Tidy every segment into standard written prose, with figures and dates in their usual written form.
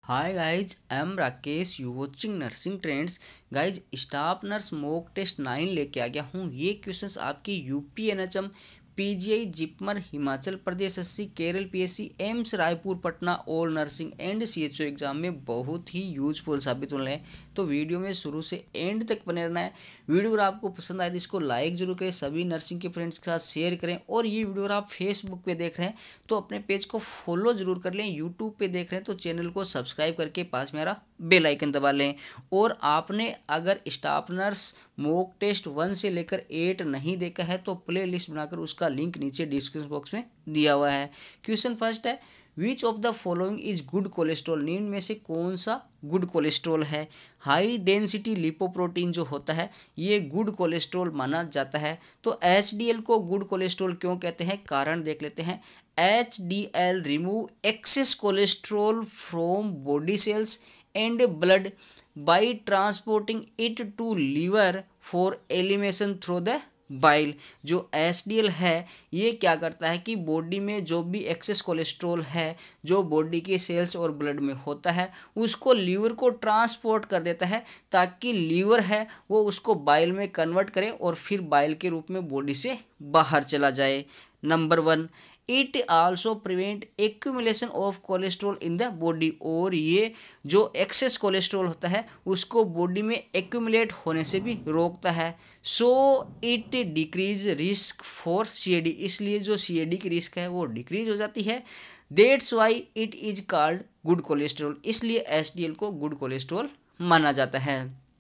Hi guys, I am Rakesh. You watching Nursing Trends. Guys staff nurse mock test 9 लेके आ गया हूँ। ये क्वेश्चंस आपकी UP NHM, PGI, JIPMER, Himachal Pradesh SC, Kerala PSC, AIIMS Raipur, Patna और nursing and CHO exam में बहुत ही यूजफुल साबित होने हैं। तो वीडियो में शुरू से एंड तक बने रहना है। वीडियो अगर आपको पसंद आए तो इसको लाइक जरूर करें, सभी नर्सिंग के फ्रेंड्स के साथ शेयर करें। और ये वीडियो अगर आप फेसबुक पे देख रहे हैं तो अपने पेज को फॉलो जरूर कर लें। यूट्यूब पे देख रहे हैं तो चैनल को सब्सक्राइब करके पास मेरा बेल आइकन दबा लें। और आपने अगर स्टाफ नर्स मॉक टेस्ट 1 से लेकर 8 नहीं देखा है तो प्ले लिस्ट बनाकर उसका लिंक नीचे डिस्क्रिप्शन बॉक्स में दिया हुआ है। क्वेश्चन फर्स्ट है, which of the following is good cholesterol? निम्न में से कौन सा गुड कोलेस्ट्रॉल है? हाई डेंसिटी लिपोप्रोटीन जो होता है ये गुड कोलेस्ट्रॉल माना जाता है। तो एचडीएल को गुड कोलेस्ट्रॉल क्यों कहते हैं, कारण देख लेते हैं। HDL remove excess cholesterol from body cells and blood by transporting it to liver for elimination through the bile. जो एचडीएल है ये क्या करता है कि बॉडी में जो भी एक्सेस कोलेस्ट्रॉल है जो बॉडी के सेल्स और ब्लड में होता है उसको लीवर को ट्रांसपोर्ट कर देता है ताकि लीवर है वो उसको बाइल में कन्वर्ट करे और फिर बाइल के रूप में बॉडी से बाहर चला जाए। Number 1, it also prevent accumulation of cholesterol in the body. और ये जो एक्सेस कोलेस्ट्रॉल होता है उसको बॉडी में एक्यूमुलेट होने से भी रोकता है। So it decrease risk for CAD, इसलिए जो सीएडी की रिस्क है वो डिक्रीज हो जाती है। That's why it is called good cholesterol, इसलिए एचडीएल को गुड कोलेस्ट्रॉल माना जाता है।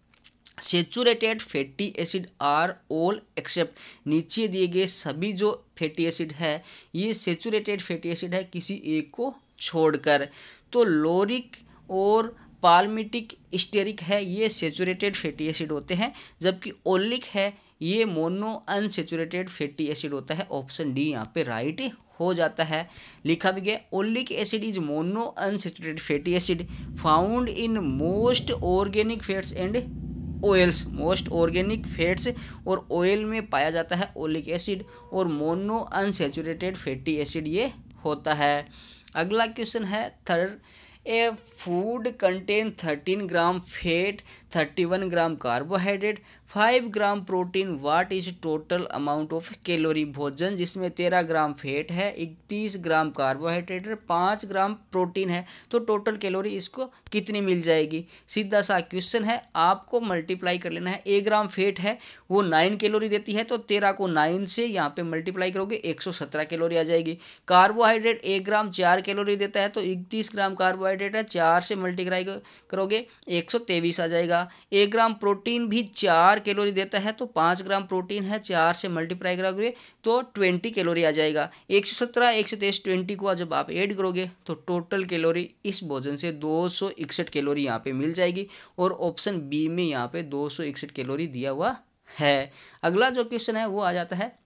Saturated fatty acid are all except, नीचे दिए गए सभी जो फैटी एसिड है ये सेचुरेटेड फैटी एसिड है किसी एक को छोड़कर। तो लोरिक और पाल्मिटिक स्टेरिक है ये सेचुरेटेड फैटी एसिड होते हैं, जबकि ओलिक है ये मोनो अनसेचुरेटेड फैटी एसिड होता है। ऑप्शन डी यहाँ पे राइट हो जाता है। लिखा भी गया oleic acid is mono unsaturated fatty acid found in most organic fats and oils. Most organic fats और ऑयल में पाया जाता है ओलिक एसिड, और मोनो अनसेचुरेटेड फैटी एसिड ये होता है। अगला क्वेश्चन है third, a food contain 13 gram fat, 31 gram carbohydrate, 5 gram protein, what is total amount of calorie? भोजन जिसमें 13 ग्राम फैट है, 31 ग्राम कार्बोहाइड्रेट है, 5 ग्राम प्रोटीन है, तो टोटल कैलोरी इसको कितनी मिल जाएगी? सीधा सा क्वेश्चन है, आपको मल्टीप्लाई कर लेना है। 1 ग्राम फैट है वो 9 कैलोरी देती है, तो 13 को 9 से यहाँ पे मल्टीप्लाई करोगे 117 कैलोरी आ जाएगी। कार्बोहाइड्रेट 1 ग्राम 4 कैलोरी देता है, तो 31 ग्राम कार्बोहाइड्रेट है, 4 से मल्टीप्लाई करोगे 123 आ जाएगा। 1 ग्राम प्रोटीन भी 4 कैलोरी देता है, तो 5 ग्राम प्रोटीन है, 4 से मल्टीप्लाई करोगे तो 20 कैलोरी आ जाएगा। 117, 123, 20 को जब आप ऐड करोगे तो टोटल कैलोरी इस भोजन से 261 कैलोरी यहाँ पे मिल जाएगी, और ऑप्शन बी में यहाँ पे 261 कैलोरी दिया हुआ है। अगला जो क्वेश्चन है वो आ जाता है,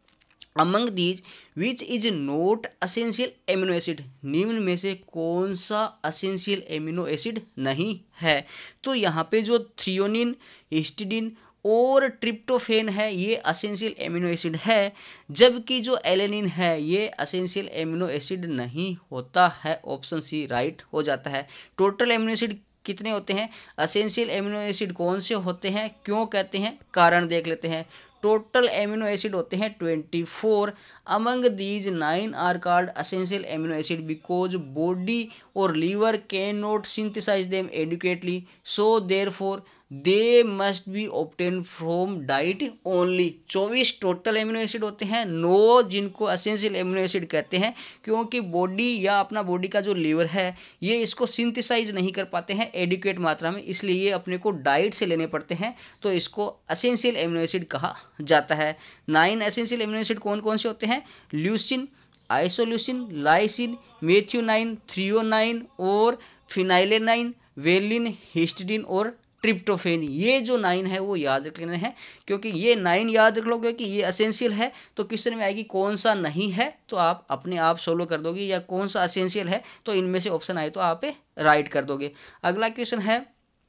among these which is not essential amino acid? निम्न में से कौन सा असेंशियल एमिनो एसिड नहीं है? तो यहाँ पे जो थ्रियोनिन, हिस्टिडीन और ट्रिप्टोफेन है ये असेंशियल एमिनो एसिड है, जबकि जो एलेनिन है ये असेंशियल एमिनो एसिड नहीं होता है। ऑप्शन सी राइट हो जाता है। टोटल एमिनो एसिड कितने होते हैं? असेंशियल एमिनो एसिड कौन से होते हैं, क्यों कहते हैं, कारण देख लेते हैं। टोटल एमिनो एसिड होते हैं 24। Among these 9 are called essential amino acid because body और liver can not synthesize them adequately, so therefore they must be obtain from diet only. 24 total amino acid होते हैं, 9 जिनको असेंशियल एमिनो एसिड कहते हैं, क्योंकि body या अपना body का जो लीवर है ये इसको सिंथेसाइज नहीं कर पाते हैं एडिक्वेट मात्रा में, इसलिए ये अपने को डाइट से लेने पड़ते हैं, तो इसको असेंशियल एमिनो एसिड कहा जाता है। 9 एसेंशियल एमिनो एसिड कौन कौन से होते हैं? Leucine, isoleucine, lysine, methionine, threonine और फिनाइलेनाइन, वेलिन, हिस्टिडीन और ट्रिप्टोफेन। ये जो 9 है वो याद रख लेना है, क्योंकि ये 9 याद रख लोगे कि ये असेंशियल है तो क्वेश्चन में आएगी कौन सा नहीं है तो आप अपने आप सोलो कर दोगे, या कौन सा असेंशियल है तो इनमें से ऑप्शन आए तो आप राइट कर दोगे। अगला क्वेश्चन है,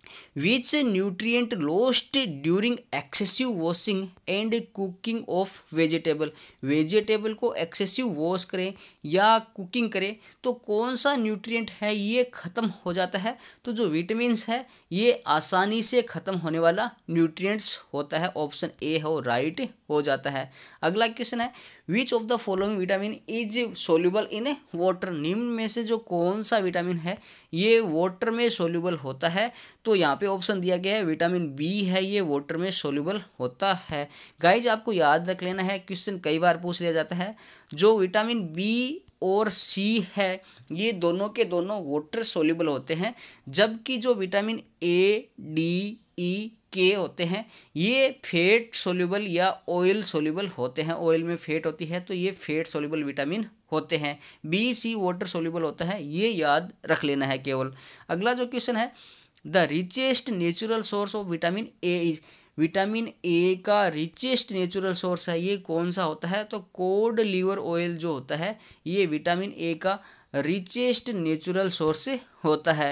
which nutrient lost during excessive washing and cooking of vegetable. Vegetable को एक्सेसिव वॉश करें या कुकिंग करें तो कौन सा न्यूट्रिएंट है ये ख़त्म हो जाता है। तो जो विटामिन्स है ये आसानी से ख़त्म होने वाला न्यूट्रिएंट्स होता है। ऑप्शन ए हो राइट हो जाता है। अगला क्वेश्चन है which of the following vitamin is soluble in water. निम्न में से जो कौन सा विटामिन है ये वाटर में सोल्यूबल होता है। तो यहाँ पे ऑप्शन दिया गया है विटामिन बी है, ये वाटर में सोल्यूबल होता है। गाइज आपको याद रख लेना है, क्वेश्चन कई बार पूछ लिया जाता है। जो विटामिन बी और सी है ये दोनों के दोनों वाटर सोल्यूबल होते हैं, जबकि जो विटामिन ए डी ई के होते हैं ये फैट सोल्यूबल या ऑयल सोल्यूबल होते हैं। ऑयल में फैट होती है तो ये फैट सोल्यूबल विटामिन होते हैं। बी सी वाटर सोल्यूबल होता है, ये याद रख लेना है केवल। अगला जो क्वेश्चन है the richest natural source of vitamin A is. Vitamin A का रिचेस्ट नेचुरल सोर्स है ये कौन सा होता है। तो कोड लीवर ऑयल जो होता है ये विटामिन ए का रिचेस्ट नेचुरल सोर्स होता है।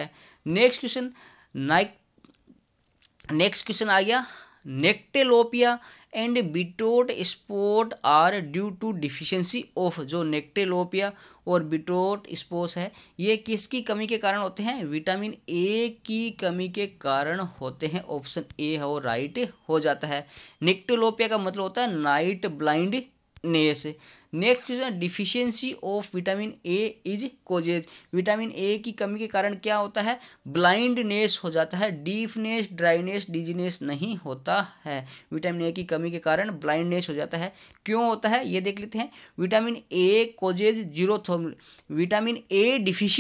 नेक्स्ट क्वेश्चन आ गया nyctalopia and Bitot's spot are due to deficiency of. जो नेक्टेलोपिया और बीट्रोट स्पोर्स है ये किसकी कमी के कारण होते हैं। विटामिन ए की कमी के कारण होते हैं। ऑप्शन ए हो राइट हो जाता है। नेक्टेलोपिया का मतलब होता है night blindness. Next question deficiency of vitamin A is causes. Vitamin A की कमी के कारण क्या होता है, ब्लाइंडनेस हो जाता है। डीफनेस, ड्राइनेस, डिजीनेस नहीं होता है। विटामिन ए की कमी के कारण ब्लाइंडनेस हो जाता है। क्यों होता है ये देख लेते हैं। Vitamin A causes vitamin A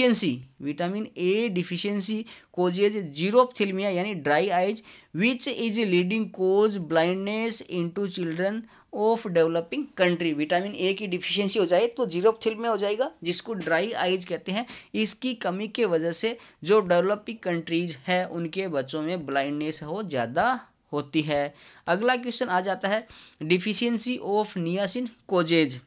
deficiency causes xerophthalmia यानी dry eyes which is leading cause blindness into children of developing country. Vitamin A की डिफिशियंसी हो जाए तो जीरोप्थेल्मिया हो जाएगा, जिसको ड्राई आइज कहते हैं। इसकी कमी के वजह से जो डेवलपिंग कंट्रीज है उनके बच्चों में ब्लाइंडनेस हो ज़्यादा होती है। अगला क्वेश्चन आ जाता है डिफिशियंसी ऑफ नियासिन कोजेज।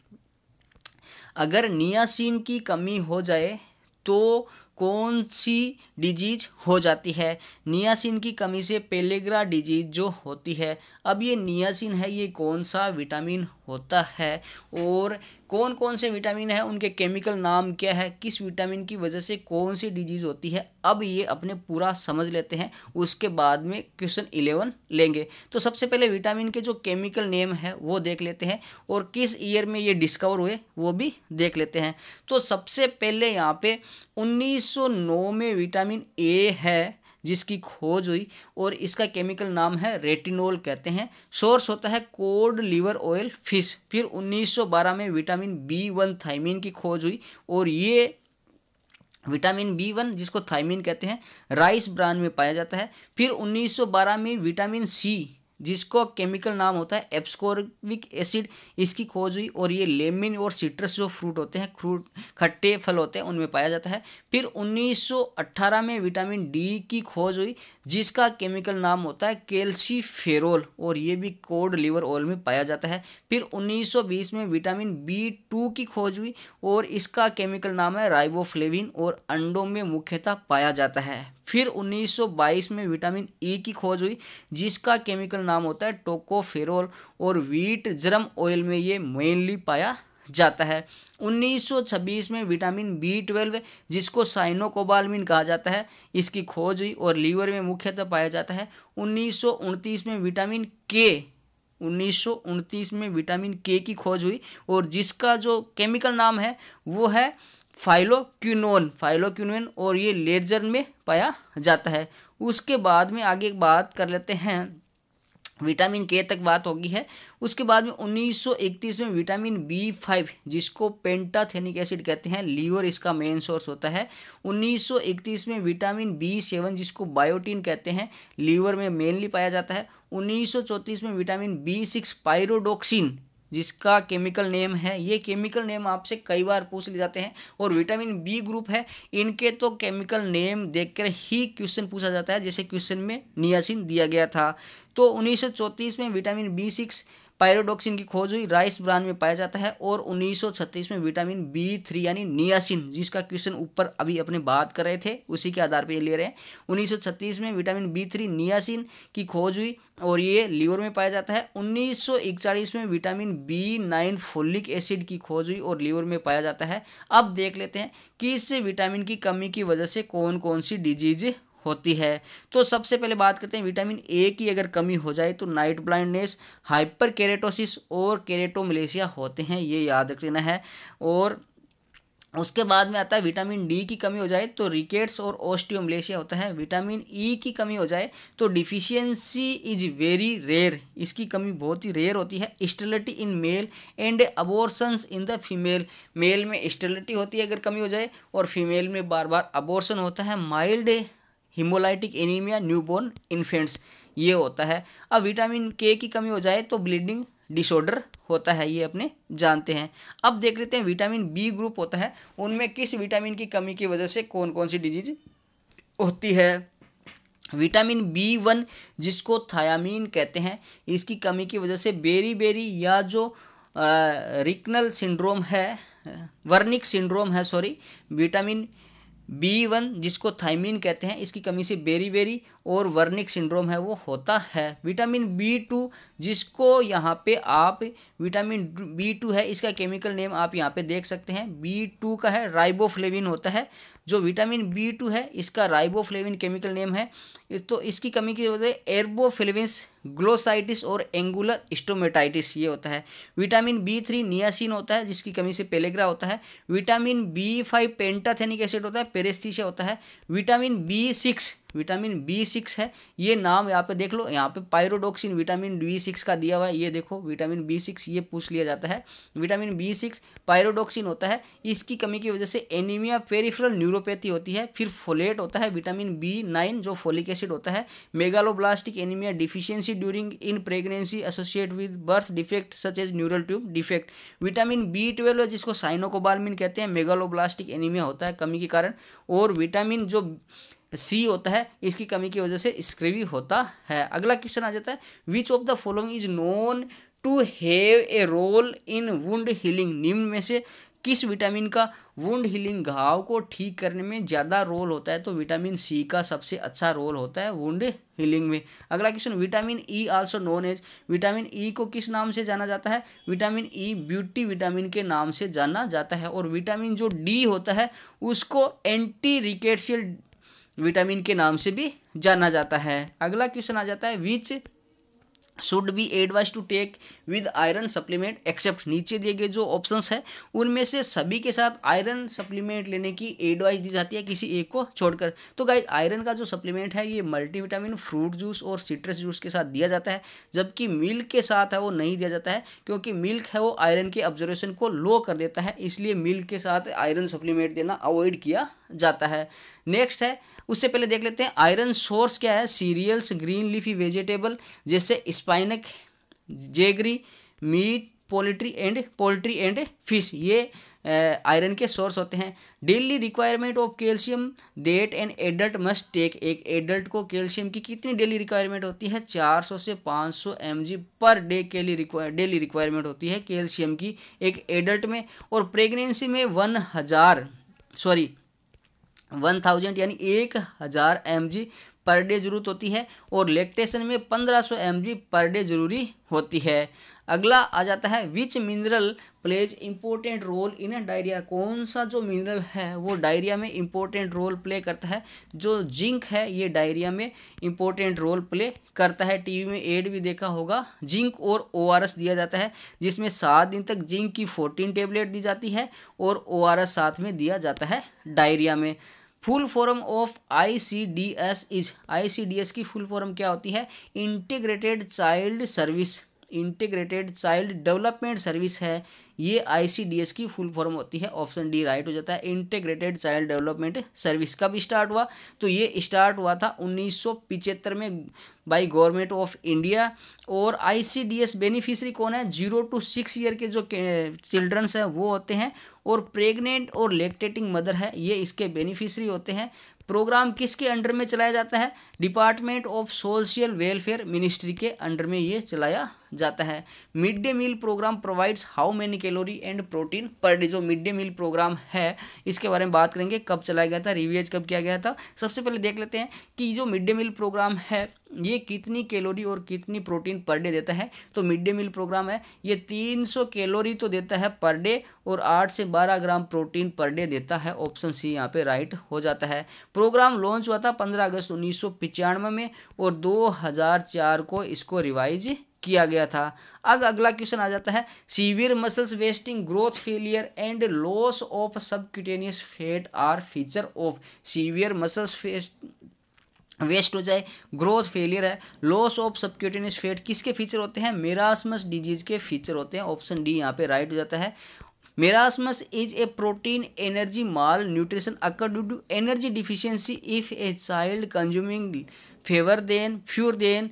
अगर नियासिन की कमी हो जाए तो कौन सी डिजीज हो जाती है। नियासिन की कमी से पेलेग्रा डिजीज जो होती है। अब ये नियासिन है ये कौन सा विटामिन होता है और कौन कौन से विटामिन है उनके केमिकल नाम क्या है, किस विटामिन की वजह से कौन सी डिजीज़ होती है। अब ये अपने पूरा समझ लेते हैं, उसके बाद में क्वेश्चन 11 लेंगे। तो सबसे पहले विटामिन के जो केमिकल नेम है वो देख लेते हैं और किस ईयर में ये डिस्कवर हुए वो भी देख लेते हैं। तो सबसे पहले यहाँ पे 1909 में विटामिन ए है जिसकी खोज हुई और इसका केमिकल नाम है रेटिनोल कहते हैं। सोर्स होता है कोड लीवर ऑयल फिश। फिर 1912 में विटामिन B1 थायमीन की खोज हुई और ये विटामिन B1 जिसको थायमीन कहते हैं राइस ब्रान में पाया जाता है। फिर 1912 में विटामिन सी जिसको केमिकल नाम होता है एब्सकॉर्बिक एसिड, इसकी खोज हुई और ये लेमन और सिट्रस जो फ्रूट होते हैं, खट्टे फल होते हैं, उनमें पाया जाता है। फिर 1918 में विटामिन डी की खोज हुई जिसका केमिकल नाम होता है कैल्सीफेरोल और ये भी कोड लीवर ऑयल में पाया जाता है। फिर 1920 में विटामिन B2 की खोज हुई और इसका केमिकल नाम है राइबोफ्लेविन और अंडों में मुख्यतः पाया जाता है। फिर 1922 में विटामिन ई की खोज हुई जिसका केमिकल नाम होता है टोकोफेरोल और व्हीट जर्म ऑयल में ये मेनली पाया जाता है। 1926 में विटामिन B12 जिसको साइनोकोबालमिन कहा जाता है इसकी खोज हुई और लीवर में मुख्यतः पाया जाता है। 1929 में विटामिन के की खोज हुई और जिसका जो केमिकल नाम है वो है फाइलोक्विनोन और ये लेजर में पाया जाता है। उसके बाद में आगे बात कर लेते हैं, विटामिन के तक बात होगी है। उसके बाद में 1931 में विटामिन B5 जिसको पेंटाथेनिक एसिड कहते हैं, लीवर इसका मेन सोर्स होता है। 1931 में विटामिन B7 जिसको बायोटीन कहते हैं, लीवर में मेनली पाया जाता है। 1934 में विटामिन B6 पायरोडोक्सिन जिसका केमिकल नेम है, ये केमिकल नेम आपसे कई बार पूछ लिए जाते हैं और विटामिन बी ग्रुप है इनके तो केमिकल नेम देखकर ही क्वेश्चन पूछा जाता है, जैसे क्वेश्चन में नियासिन दिया गया था। तो 1934 में विटामिन B6 पायरोडॉक्सिन की खोज हुई, राइस ब्रान में पाया जाता है। और 1936 में विटामिन B3 यानी नियासिन, जिसका क्वेश्चन ऊपर अभी अपने बात कर रहे थे उसी के आधार पर ये ले रहे हैं। 1936 में विटामिन B3 नियासिन की खोज हुई और ये लीवर में पाया जाता है। 1941 में विटामिन B9 फोलिक एसिड की खोज हुई और लीवर में पाया जाता है। अब देख लेते हैं कि इस विटामिन की कमी की वजह से कौन कौन सी डिजीज होती है। तो सबसे पहले बात करते हैं विटामिन ए की अगर कमी हो जाए तो नाइट ब्लाइंडनेस, हाइपर केरेटोसिस और केरेटोमलेशिया होते हैं, ये याद रख लेना है। और उसके बाद में आता है विटामिन डी की कमी हो जाए तो रिकेट्स और ऑस्टियोमलेशिया होता है। विटामिन ई की कमी हो जाए तो डिफिशियंसी इज वेरी रेयर, इसकी कमी बहुत ही रेयर होती है। Sterility in male and abortions in the female, male में स्टेरिलिटी होती है अगर कमी हो जाए और फीमेल में बार बार अबॉर्शन होता है। Mild haemolytic anaemia newborn infants, ये होता है। अब विटामिन के की कमी हो जाए तो ब्लीडिंग डिसऑर्डर होता है, ये अपने जानते हैं। अब देख लेते हैं विटामिन बी ग्रुप होता है, उनमें किस विटामिन की कमी की वजह से कौन कौन सी डिजीज होती है। विटामिन B1 जिसको थायामीन कहते हैं, इसकी कमी की वजह से बेरी या जो रिकनल सिंड्रोम है, वर्निक सिंड्रोम है, सॉरी, विटामिन B1 जिसको थायमीन कहते हैं, इसकी कमी से बेरी और वर्निक सिंड्रोम है वो होता है। विटामिन B2 जिसको यहाँ पे आप विटामिन B2 है, इसका केमिकल नेम आप यहाँ पे देख सकते हैं, B2 का है राइबोफ्लेविन होता है। जो विटामिन B2 है इसका राइबोफ्लेविन केमिकल नेम है। तो इसकी कमी की वजह से एर्बोफ्लेविन्स, ग्लोसाइटिस और एंगुलर स्टोमेटाइटिस ये होता है। विटामिन B3 नियासिन होता है जिसकी कमी से पेलेग्रा होता है। विटामिन B5 पेंटाथेनिक एसिड होता है, पेरेस्थीसिया होता है। विटामिन B6 है, ये नाम यहाँ पे देख लो, यहाँ पे पायरोडॉक्सिन विटामिन B6 का दिया हुआ है, ये देखो विटामिन B6 ये पूछ लिया जाता है। विटामिन B6 पायरोडॉक्सिन होता है, इसकी कमी की वजह से एनीमिया पेरिफेरल न्यूरोपैथी होती है। फिर फोलेट होता है, विटामिन B9 जो फोलिक एसिड होता है। Megaloblastic anaemia deficiency during in pregnancy associate with birth defect such as neural tube defect. Vitamin B12 है जिसको साइनोकोबालमिन कहते हैं, मेगालोब्लास्टिक एनीमिया होता है कमी के कारण। और विटामिन जो सी होता है इसकी कमी की वजह से स्क्रीवी होता है। अगला क्वेश्चन आ जाता है, which of the following is known to have a role in wound healing, निम्न में से किस विटामिन का वुंड हीलिंग, घाव को ठीक करने में ज़्यादा रोल होता है। तो विटामिन सी का सबसे अच्छा रोल होता है वुंड हीलिंग में। अगला question, vitamin E also known as, vitamin E को किस नाम से जाना जाता है। विटामिन ई ब्यूटी विटामिन के नाम से जाना जाता है। और विटामिन जो डी होता है उसको एंटी रिकेट्सियल विटामिन के नाम से भी जाना जाता है। अगला क्वेश्चन आ जाता है, which should be advise to take with iron supplement except, नीचे दिए गए जो ऑप्शंस है उनमें से सभी के साथ आयरन सप्लीमेंट लेने की एडवाइस दी जाती है किसी एक को छोड़कर। तो गाइस आयरन का जो सप्लीमेंट है ये मल्टीविटामिन, फ्रूट जूस और सिट्रस जूस के साथ दिया जाता है, जबकि मिल्क के साथ है वो नहीं दिया जाता है, क्योंकि मिल्क है वो आयरन के ऑब्जर्वेशन को लो कर देता है, इसलिए मिल्क के साथ आयरन सप्लीमेंट देना अवॉइड किया जाता है। नेक्स्ट है, उससे पहले देख लेते हैं आयरन सोर्स क्या है। सीरियल्स, ग्रीन लीफी वेजिटेबल जैसे spinach, jaggery, meat, poultry and fish, ये आयरन के सोर्स होते हैं। Daily requirement of calcium that an adult must take, एक एडल्ट को कैल्शियम की कितनी डेली रिक्वायरमेंट होती है, 400 से 500 mg पर डे के लिए डेली रिक्वायरमेंट होती है कैल्शियम की एक एडल्ट में। और प्रेगनेंसी में 1000 यानी 1000 mg पर डे जरूरत होती है। और लैक्टेशन में 1500 mg पर डे जरूरी होती है। अगला आ जाता है, which mineral plays important role in diarrhoea, कौन सा जो मिनरल है वो डायरिया में इंपॉर्टेंट रोल प्ले करता है। जो जिंक है ये डायरिया में इंपॉर्टेंट रोल प्ले करता है। टीवी में एड भी देखा होगा, जिंक और ORS दिया जाता है जिसमें 7 दिन तक जिंक की 14 टेबलेट दी जाती है और ORS साथ में दिया जाता है डायरिया में। Full form of ICDS is, ICDS की फुल फॉर्म क्या होती है, integrated child service, integrated child development service है, ये ICDS की फुल फॉर्म होती है। ऑप्शन डी राइट हो जाता है, इंटीग्रेटेड चाइल्ड डेवलपमेंट सर्विस। कब स्टार्ट हुआ, तो ये स्टार्ट हुआ था 1975 में बाय गवर्नमेंट ऑफ इंडिया। और ICDS बेनिफिशरी कौन है, 0 to 6 ईयर के जो चिल्ड्रंस हैं वो होते हैं। और प्रेग्नेंट और लैक्टेटिंग मदर है ये इसके बेनिफिशरी होते हैं। प्रोग्राम किसके अंडर में चलाया जाता है, department of social welfare ministry के अंडर में ये चलाया जाता है। Mid day meal programme provides how many calorie and protein per day. जो मिड डे मील प्रोग्राम है इसके बारे में बात करेंगे, कब चलाया गया था, रिवाइज कब किया गया था। सबसे पहले देख लेते हैं कि जो मिड डे मील प्रोग्राम है ये कितनी कैलोरी और कितनी प्रोटीन पर डे देता है। तो मिड डे मील प्रोग्राम है ये 300 कैलोरी तो देता है पर डे और 8 से 12 ग्राम प्रोटीन पर डे देता है। ऑप्शन सी यहाँ पे राइट हो जाता है। प्रोग्राम लॉन्च हुआ था 15 अगस्त 1995 में और 2004 को इसको रिवाइज किया गया था। अब अगला क्वेश्चन आ जाता है, severe muscles wasting, growth failure and loss of subcutaneous fat are feature of. Severe muscles waste हो जाए, ग्रोथ फेलियर है, लॉस ऑफ सबक्यूटेनियस फैट किसके फीचर होते हैं, मेरास्मस डिजीज के फीचर होते हैं। ऑप्शन डी यहाँ पे राइट हो जाता है। Marasmus is a protein energy malnutrition occur due to energy deficiency if a child consuming fewer than fewer than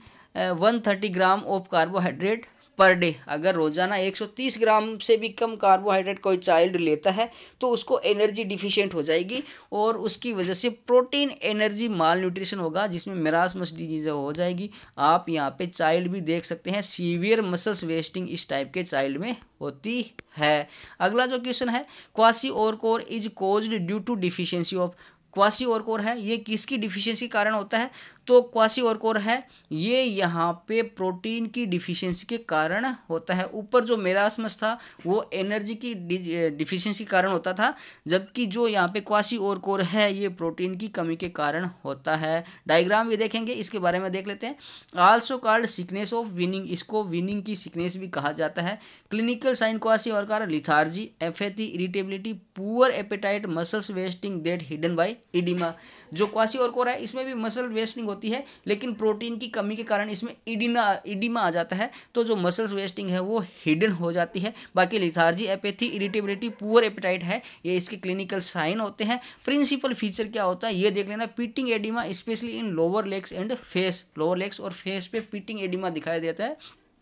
130 gram of carbohydrate per day. अगर रोजाना 130 ग्राम से भी कम कार्बोहाइड्रेट कोई चाइल्ड लेता है तो उसको एनर्जी डिफिशिएंट हो जाएगी और उसकी वजह से प्रोटीन एनर्जी माल न्यूट्रिशन होगा जिसमें मेरास्मस डिजीज हो जाएगी। आप यहाँ पे चाइल्ड भी देख सकते हैं, सीवियर मसल्स वेस्टिंग इस टाइप के चाइल्ड में होती है। अगला जो क्वेश्चन है, kwashiorkor is caused due to deficiency of. Kwashiorkor है ये किसकी डिफिशियंसी के कारण होता है, तो क्वासिओरकोर है ये यहाँ पे प्रोटीन की डिफिशियंसी के कारण होता है। ऊपर जो मेरास्मस था वो एनर्जी की डिफिशियंसी के कारण होता था, जबकि जो यहाँ पे क्वासिओरकोर है ये प्रोटीन की कमी के कारण होता है। डायग्राम भी देखेंगे, इसके बारे में देख लेते हैं। Also called sickness of weaning, इसको विनिंग की सिकनेस भी कहा जाता है। Clinical sign kwashiorkor lethargy, apathy, irritability, poor appetite, muscles wasting that hidden by oedema. जो क्वासिओरकोर है इसमें भी मसल वेस्टिंग होती है लेकिन प्रोटीन की कमी के कारण इसमें इडिमा आ जाता है, तो जो मसल्स वेस्टिंग है वो हिडन हो जाती है। बाकी lethargy, apathy, irritability, poor appetite है ये इसके क्लिनिकल साइन होते हैं। प्रिंसिपल फीचर क्या होता है ये देख लेना, pitting oedema specially in lower legs and face. Lower legs और फेस पे पिटिंग एडिमा दिखाई देता है,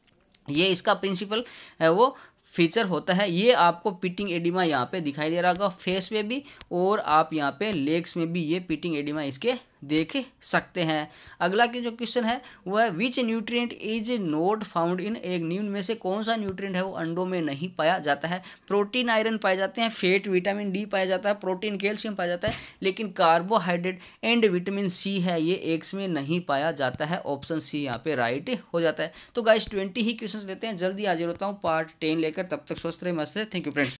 ये इसका प्रिंसिपल है वो फीचर होता है। ये आपको पिटिंग एडिमा यहाँ पे दिखाई दे रहा होगा फेस पे भी, और आप यहाँ पे लेग्स में भी ये पिटिंग एडिमा इसके देख सकते हैं। अगला के जो क्वेश्चन है वो है, which nutrient is not found in egg. न्यून में से कौन सा न्यूट्रिएंट है वो अंडों में नहीं पाया जाता है। प्रोटीन आयरन पाए जाते हैं, फैट विटामिन डी पाया जाता है, प्रोटीन कैल्शियम पाया जाता है, लेकिन कार्बोहाइड्रेट एंड विटामिन सी है ये एग्स में नहीं पाया जाता है। ऑप्शन सी यहाँ पे राइट हो जाता है। तो गाइस 20 ही क्वेश्चन लेते हैं, जल्दी हाजिर होता हूँ पार्ट 10 लेकर। तब तक स्वस्थ रहे, मस्त रहे। Thank you friends.